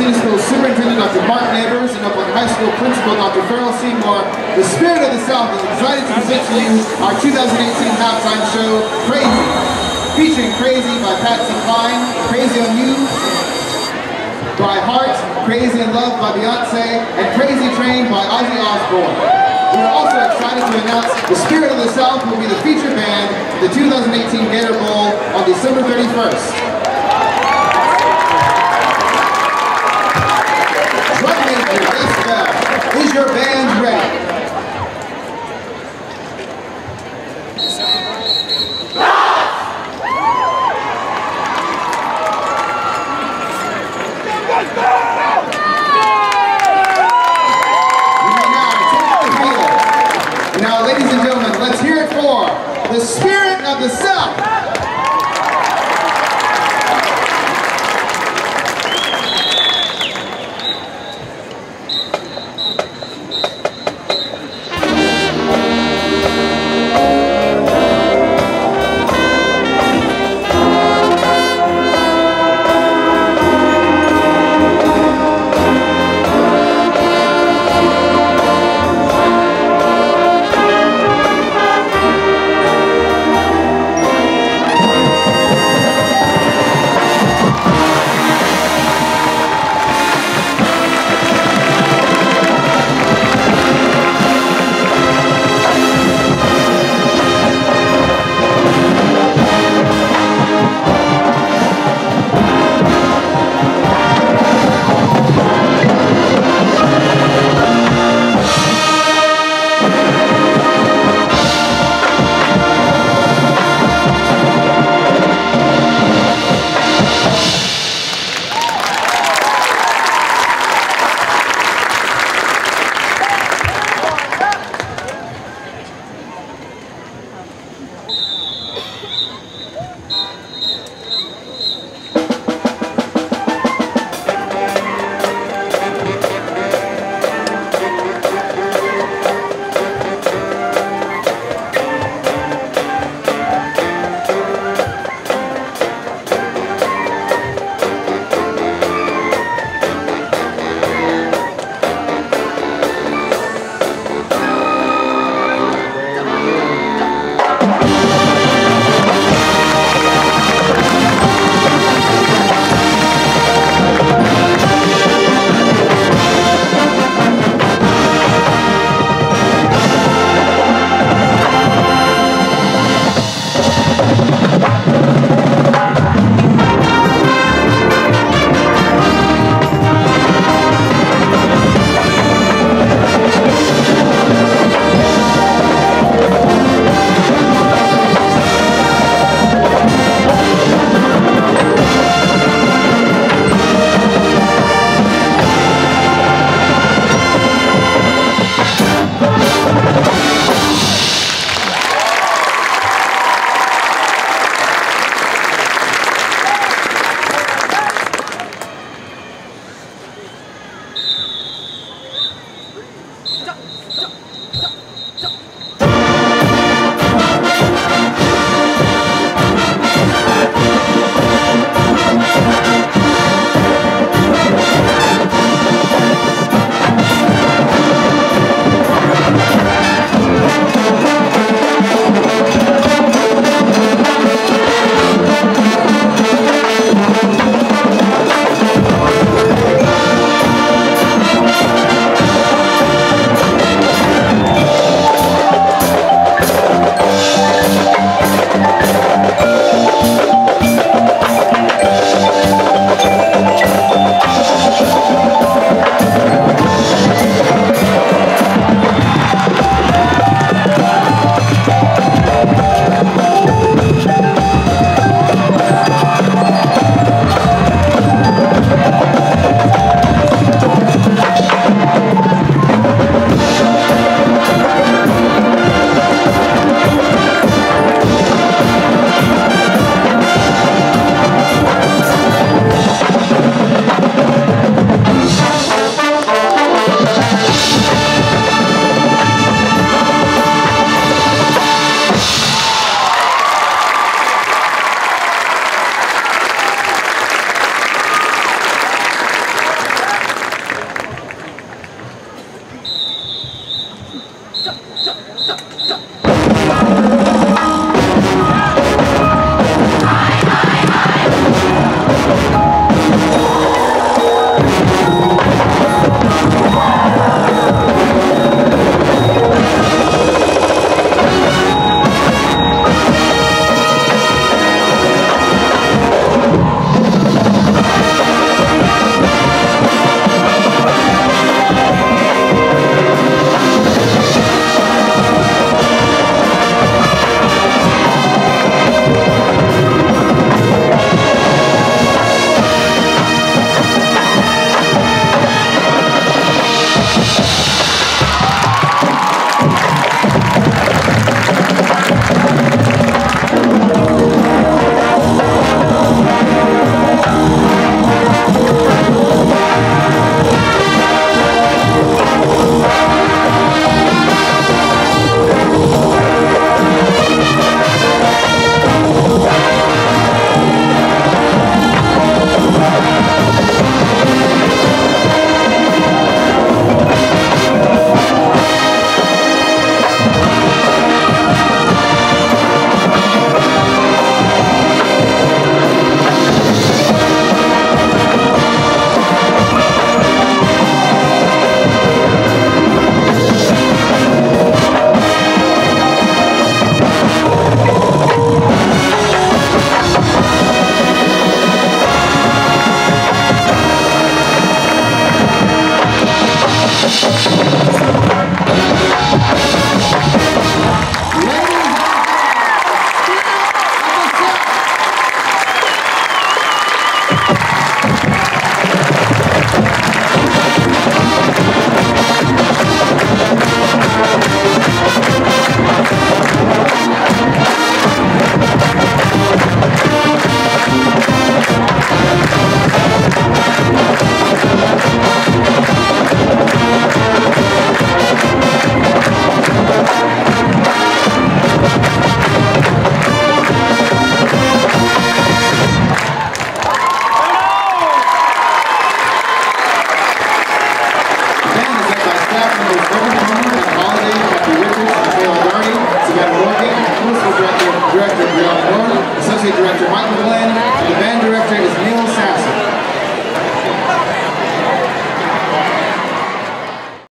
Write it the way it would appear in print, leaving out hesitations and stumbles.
Senior School Superintendent Dr. Mark Neighbors and Opelika High School Principal Dr. Farrell Seymour, the Spirit of the South is excited to present to you our 2018 halftime show, Crazy. Featuring Crazy by Patsy Cline, Crazy on You by Heart, Crazy in Love by Beyonce, and Crazy Train by Ozzy Osbourne. We are also excited to announce the Spirit of the South will be the feature band at the 2018 Gator Bowl on December 31st. Is your band ready? Now, ladies and gentlemen, let's hear it for the Spirit of the South. Adriana Moore, Associate Director Mike McGlynn, the band director is